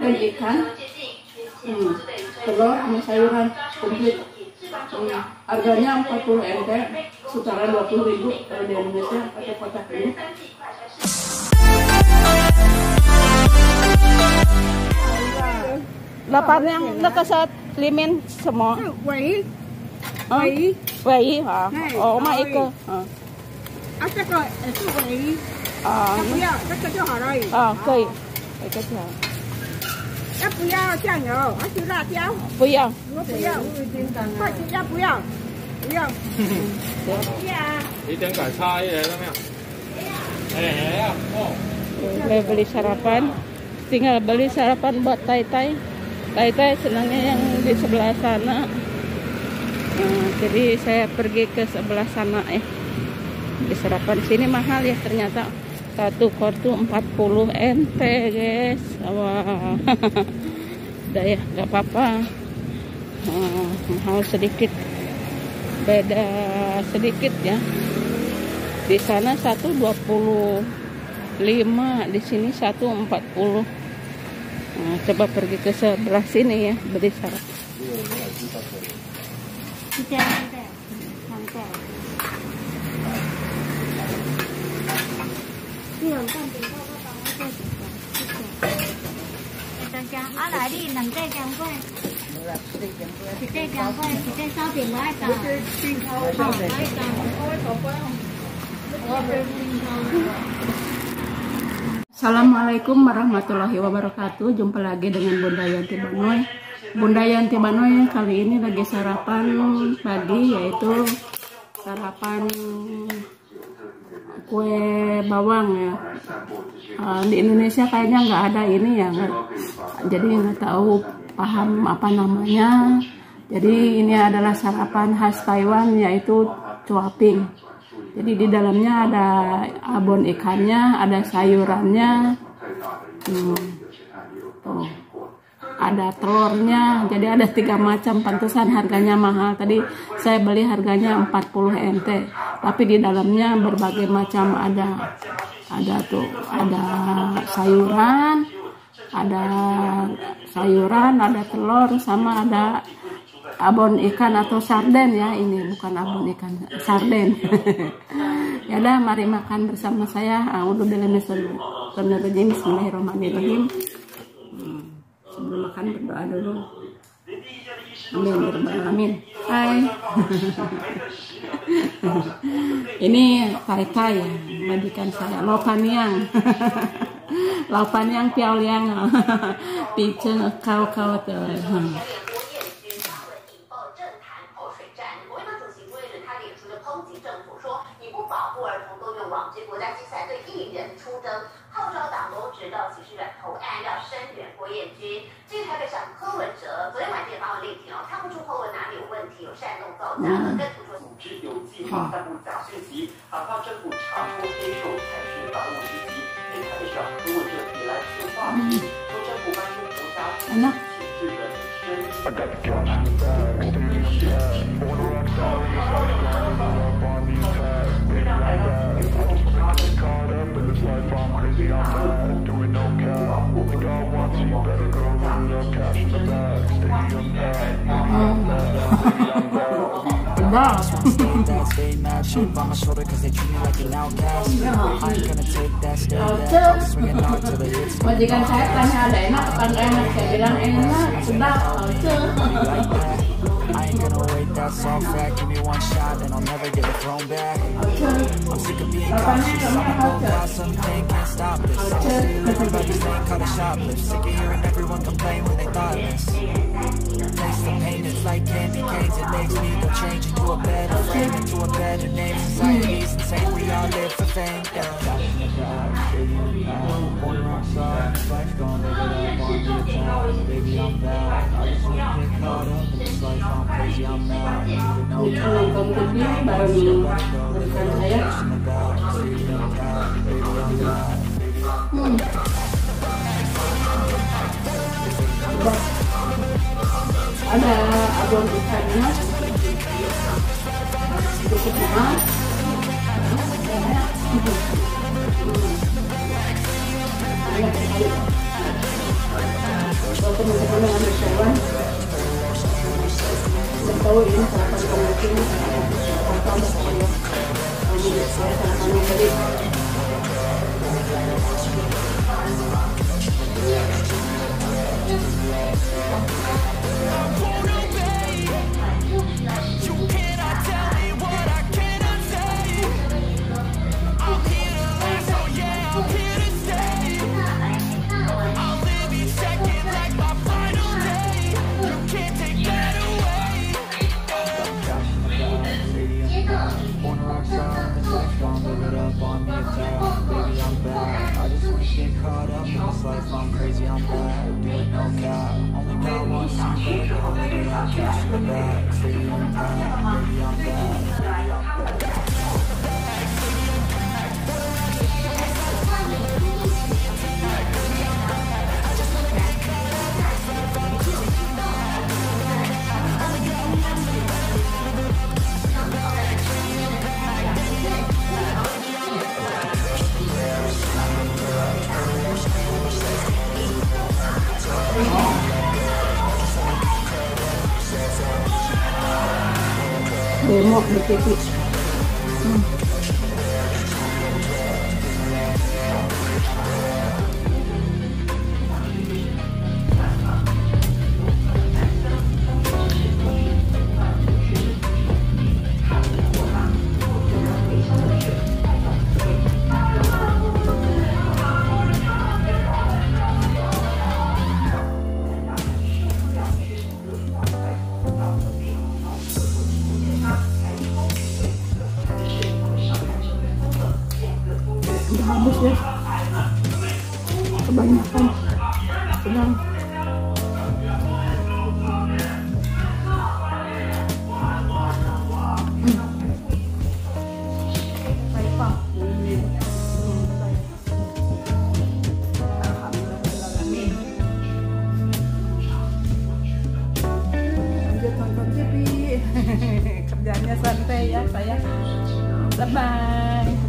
dan ikan, telur sama sayuran komplit. Harganya 40 NT, setara 20.000 kalau di Indonesia pakai kotak ini. Lapar yang nakasat limin semua. Quẩy. Quẩy hả? Ồ mà ít cơ. Chắc rồi, cái quẩy. Chắc cho họ đây. Cây. Cái chả. Chắc不要酱油，吃辣椒。 不要。 我不要。快吃要不要？不要。 你點解差嘢啦咩？ya. Beli sarapan. Tinggal beli sarapan buat Tai-Tai. Tai-Tai senangnya yang di sebelah sana. Jadi saya pergi ke sebelah sana ya. Di sarapan sini mahal ya ternyata. Satu kartu 40 NT guys. Wah. Udah ya, nggak apa-apa. Mahal sedikit. Beda sedikit ya. Di sana 125, di sini 140. Coba pergi ke sebelah sini ya, beli sarapan. Assalamualaikum warahmatullahi wabarakatuh. Jumpa lagi dengan Bunda Yanti Banoy. Bunda Yanti Banoy kali ini lagi sarapan pagi, yaitu sarapan kue bawang ya. Di Indonesia kayaknya nggak ada ini ya, jadi nggak tahu paham apa namanya. Jadi ini adalah sarapan khas Taiwan, yaitu cuaping. Jadi di dalamnya ada abon ikannya, ada sayurannya, ada telurnya. Jadi ada 3 macam. Pantesan harganya mahal. Tadi saya beli harganya 40 NT. Tapi di dalamnya berbagai macam, ada sayuran, ada telur, sama ada abon ikan atau sarden ya. Ini bukan abon ikan, sarden. Ya udah, mari makan bersama saya. Bismillahirrahmanirrahim. Sebelum makan berdoa dulu. Amin. Hai. Ini Tai-Tai ya, majikan saya. Laupaniang. Laupaniang piao liang. Pice kau tuh. Enak. Majikan saya tanya ada enak apa enggak enak, saya bilang enak, sedap, I ain't gonna wait, that's all fact. Give me one shot and I'll never get it thrown back. I'm sick of being cautious. I'ma go buy something, can't stop this. I'ma steal everybody's name, call it shoplift. Sick of hearing everyone complain when they thoughtless. Taste the pain, it's like candy canes. It makes me go change into a better frame, into a better name. Society's insane, we all live for fame. Baby, I'm bad. I just wanna get caught up in this life. I'm crazy, I'm mad. nonton TV baru berikan saya. Ada abon ikannya sedikit mahal. teman-teman yang ada Taiwan dan tahu ini sarapan pembuking apa saya sarapan yang tadi. I'm crazy, I'm bad, doing no cap. Only got one shot, only got cash in the bag. City on time, baby, I'm bad. Demo di TV. Habis ya, kebanyakan sedang lanjut nonton TV. Kerjanya santai ya saya. Bye bye.